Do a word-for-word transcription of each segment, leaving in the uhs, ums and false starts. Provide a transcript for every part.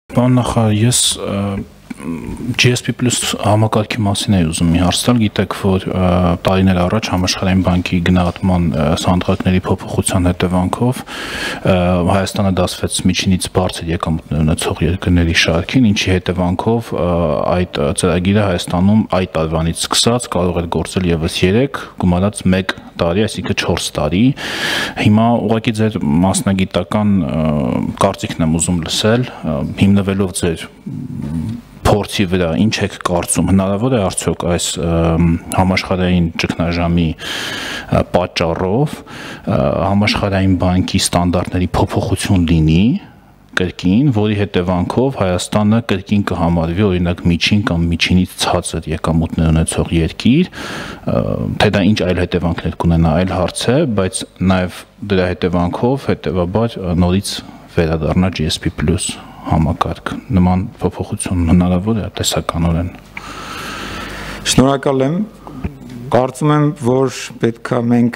Պարոն նախարար, ես G S P Plus համակարգի մասին էի ուզում մի հարց տալ, գիտեք, որ տարիներ առաջ Համաշխարհային բանկի գնահատման սանդղակների փոփոխության հետևանքով Հայաստանը դասվեց միջինից բարձր եկամուտներ ունեցող երկրների շարքին, ինչի հետևանքով այդ ծրագիրը Հայաստանում այդ տարվանից սկսած կարող էր գործել ևս երեք, գումարած մեկ տարի, այսինքն չորս տարի։ Հիմա ուղղակի ձեր մասնագիտական կարծիքն եմ ուզում լսել, հիմնվելով ձեր փորձի վրա, ինչ եք կարծում, հնարավոր է արդյոք այս համաշխարհային ճգնաժամի պատճառով Համաշխարհային բանկի ստանդարտների փոփոխություն լինի կրկին, որի հետևանքով Հայաստանը կրկին կհամարվի օրինակ միջին կամ միջինից ցածր եկամուտներ ունեցող երկիր, թե դա ինչ այլ հետևանքներ կունենա, այլ հարց է, բայց նաև դրա հետևանքով հետևաբար նորից վերադառնա G S P Plus համակարգ, նման փոփոխություն հնարավոր է տեսականորեն։ Շնորհակալ եմ, կարծում եմ, որ պետք է մենք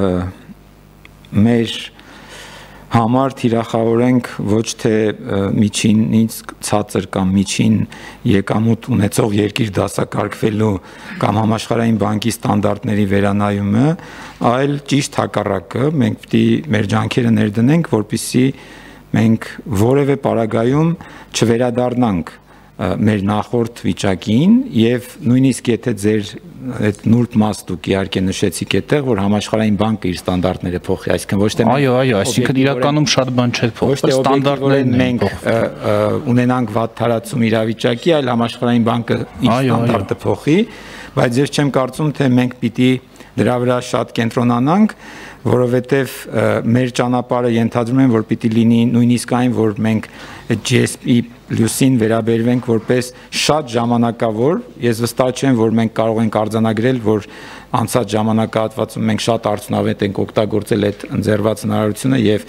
մեր համար թիրախավորենք ոչ թե միջինից ցածր կամ միջին եկամուտ ունեցող երկիր դասակարգվելու կամ Համաշխարհային բանկի ստանդարտների վերանայումը, այլ ճիշտ հակառակը, մենք պետք է մեր ջանքերը ներդնենք, որպեսզի մենք որևէ պարագայում չվերադառնանք մեր նախորդ վիճակին եւ նույնիսկ եթե ձեր այդ նուրբ մաս դուք իհարկե նշեցիք այդտեղ, որ Համաշխարհային բանկը իր ստանդարտները փոխի, այսինքն ոչ թե այո, այո, այսինքն իրականում շատ բան չէր փոխվել, ստանդարտներն մենք ունենանք վատ թարացում իրավիճակի, այլ Համաշխարհային բանկը իր ստանդարտը փոխի, բայց ես չեմ կարծում, թե մենք պիտի դրա վրա շատ կենտրոնանանք, որովհետև մեր ճանապարհը ենթադրում են, որ պիտի լինի նույնիսկ այն, որ մենք G S P Plus-ին վերաբերվենք որպես շատ ժամանակավոր, ես վստահ չեմ, որ մենք կարող ենք արձանագրել, որ անցած ժամանակահատվածում մենք շատ արդյունավետ ենք օգտագործել այդ ընձեռված հնարավորությունը եւ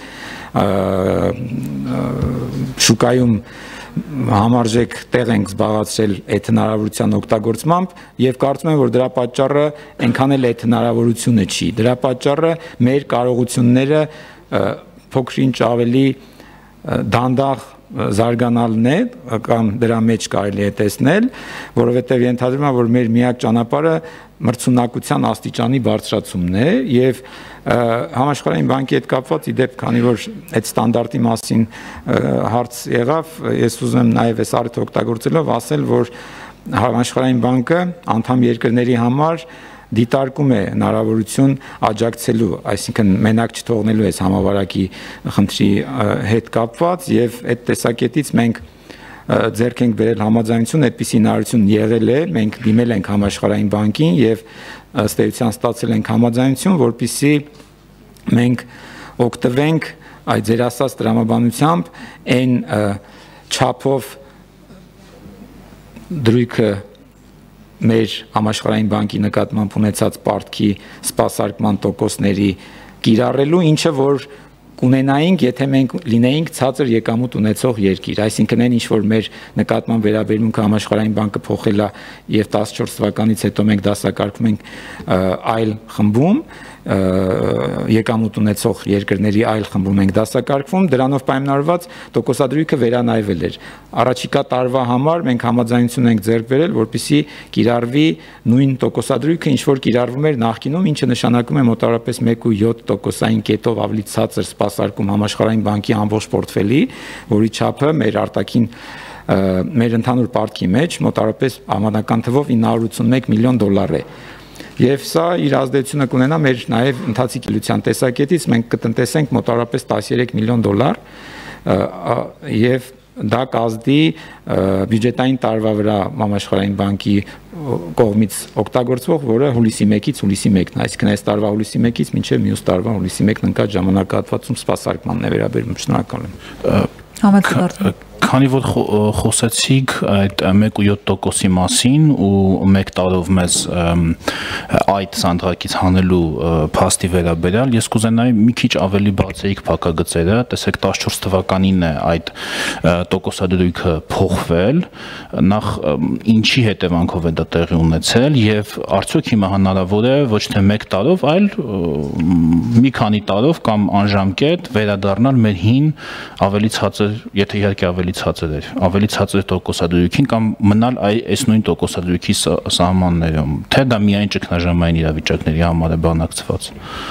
շուկայում համարժեք տեղ ենք զբաղացրել այդ հնարավորության օգտագործմամբ եւ կարծում եմ, որ դրա պատճառը այնքան էլ այդ հնարավորությունը չի, դրա պատճառը մեր կարողությունները փոքր-ինչ ավելի դանդաղ զարգանալն է կամ դրա մեջ կարելի է տեսնել, որովհետև ենթադրում եմ, որ մեր միակ ճանապարհը մրցունակության աստիճանի բարձրացումն է եւ Համաշխարհային բանկի հետ կապված իդեպ, քանի որ այդ ստանդարտի մասին հարց եղավ, ես ուզում եմ նաեւ այս առիթը օգտագործելով ասել, որ Համաշխարհային բանկը անդամ երկրների համար դիտարկում է հնարավորություն աջակցելու, այսինքն մենակ չթողնելու այս համավարակի խնդրի հետ կապված եւ այդ տեսակետից մենք ձեռք ենք բերել համաձայնություն, այդպիսի հնարավորություն եղել է, մենք դիմել ենք Համաշխարհային բանկին եւ ըստ էության ստացել ենք համաձայնություն, որպեսզի մենք օգտվենք այդ ձեր ասած տրամաբանությամբ այն չափով դրույքը մեր Համաշխարհային բանկի նկատմամբ ունեցած պարտքի սպասարկման տոկոսների կիրառելու, ինչը որ կունենայինք, եթե մենք լինեինք ցածր եկամուտ ունեցող երկիր, այսինքն այն ինչ որ մեր նկատմամբ վերաբերմունքը Համաշխարհային բանկը փոխել է եւ տասնչորս թվականից հետո մենք դասակարգվում ենք այլ խմբում, եկամուտ ունեցող երկրների այլ խմբում ենք դասակարգվում, դրանով պայմանավորված տոկոսադրույքը վերանայվել էր։ Առաջիկա տարվա համար մենք համաձայնություն ենք ձեռք բերել, որպեսզի կիրառվի նույն տոկոսադրույքը, ինչ որ կիրառվում էր նախկինում, ինչը նշանակում է մոտավորապես մեկ կόμμα յոթ տոկոսային կետով ավելի ցածր սպասարկում Համաշխարհային բանկի ամբողջ պորտֆելի, որի չափը մեր արտաքին մեր ընդհանուր պարտքի մեջ մոտավորապես համանական թվով ինը հարյուր ութսունմեկ միլիոն դոլար է։ Եվ սա իր ազդեցությունը կունենա մեր նաև ընթացիկ ելույթության տեսակետից, մենք կտնտեսենք մոտավորապես տասներեք միլիոն դոլար եւ դա կազդի բյուջետային տարվա վրա Համաշխարհային բանկի կողմից օգտագործվող, որը հուլիսի մեկից հուլիսի մեկն է, այսինքն այս տարվա հուլիսի մեկից մինչև մյուս տարվա հուլիսի մեկն ընկած ժամանակահատվածում սպասարկմանն է վերաբերում։ Շնորհակալ եմ։ Համակարգ Քանի որ խոսեցիք այդ մեկ կόμμα յոթ տոկոսի մասին ու մեկ տարով մեզ այդ սանդղակից հանելու փաստի վերաբերյալ, ես կուզենայի մի քիչ ավելի բացեիք փակագծերը, տեսեք տասնչորս թվականին է այդ տոկոսադրույքը փոխվել, նախ ինչի հետևանքով է դա տեղի ունեցել եւ արդյոք հիմա հնարավոր է ոչ թե մեկ տարով, այլ մի քանի տարով կամ անժամկետ վերադառնալ մեր հին ավելի ցածր, եթե իհարկե ավելի ցածր էր, ավելի ցածր տոկոսադրույքին կամ մնալ այս նույն տոկոսադրույքի սահմաններում, թե դա միայն ճգնաժամային իրավիճակների համար է բանակցված։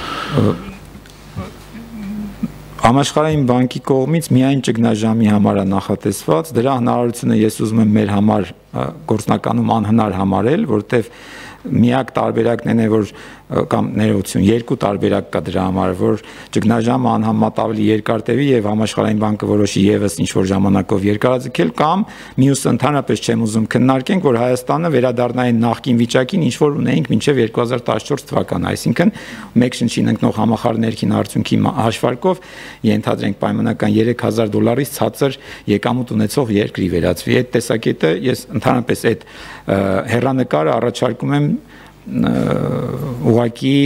Համաշխարհային բանկի կողմից միայն ճգնաժամի համար է նախատեսված, դրա հնարավորությունը ես ուզում եմ մեր համար գործնականում անհնար համարել, որտեղ միակ տարբերակն է, որ կամ ներողություն, երկու տարբերակ կա դրա համար, որ ճգնաժամը անհամեմատ ավելի երկար տևի եւ համաշխարհային բանկը որոշի եւս ինչ որ ժամանակով երկարաձգել կամ մյուսը ընդհանրապես չեմ ուզում քննարկենք, որ Հայաստանը վերադառնա այն նախկին վիճակին, ինչ որ ունեինք մինչեւ երկու հազար տասնչորս թվականը, այսինքն մեկ շնչին ընկնող համախառն ներքին արդյունքի հաշվարկով ենթադրենք պայմանական երեք հազար դոլարից ցածր եկամուտ ունեցող երկրի վերածվի։ Այդ տեսակետը ես ընդհանրապես այդ հեռանկարը առաջարկում եմ ուղղակի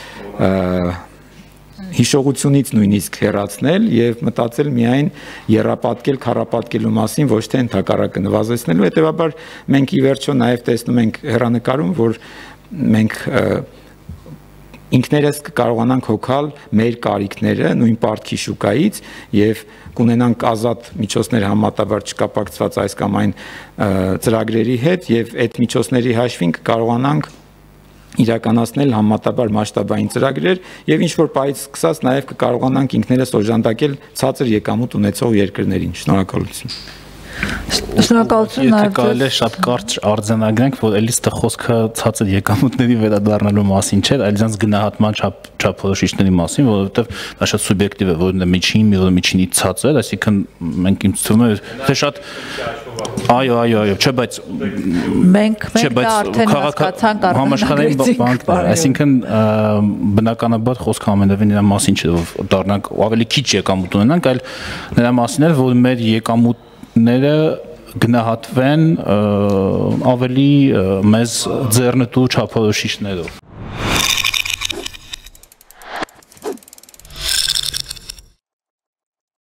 հիշողությունից նույնիսկ հեռացնել եւ մտածել միայն երապատկել, քառապատկելու մասին, ոչ թե ընդհակառակը նվազեցնելու, հետեւաբար մենք ի վերջո նաեւ տեսնում ենք հեռանկարում, որ մենք ինքներս կարողանանք հոգալ մեր կարիքները նույն պարտքի շուկայից եւ կունենանք ազատ միջոցներ համատաբար չկապակցված այս կամ այն ծրագրերի հետ եւ այդ միջոցների հաշվին կարողանանք իրականացնել համատաբար մասշտաբային ծրագրեր եւ ինչ որ պայից սկսած նաեւ կկարողանանք ինքներս օժանդակել ցածր եկամուտ ունեցող երկրներին։ Շնորհակալություն։ Շնորհակալություն նաև կարելի է շատ կարճ արձանագրենք, որ էլի ստը խոսքը ցածր եկամուտների վերադառնալու մասին չէ, այլ դրանց գնահատման չափորոշիչների մասին, որովհետև դա շատ սուբյեկտիվ է, որն է միջին, որը միջինից ցածր, այսինքն մենք ինձ թվում է թե շատ այո, այո, այո, չէ, բայց մենք մենք դա արդեն հասկացանք համաշխարհային բանկն, այսինքն բնականաբար խոսքը ամենևին նրա մասին չէ, որ դառնանք ավելի քիչ եկամուտ ունենանք, այլ նրա մասին է, որ մեր եկամուտ ները գնահատվեն ավելի մեծ ձեռնտու չափորոշիչներով։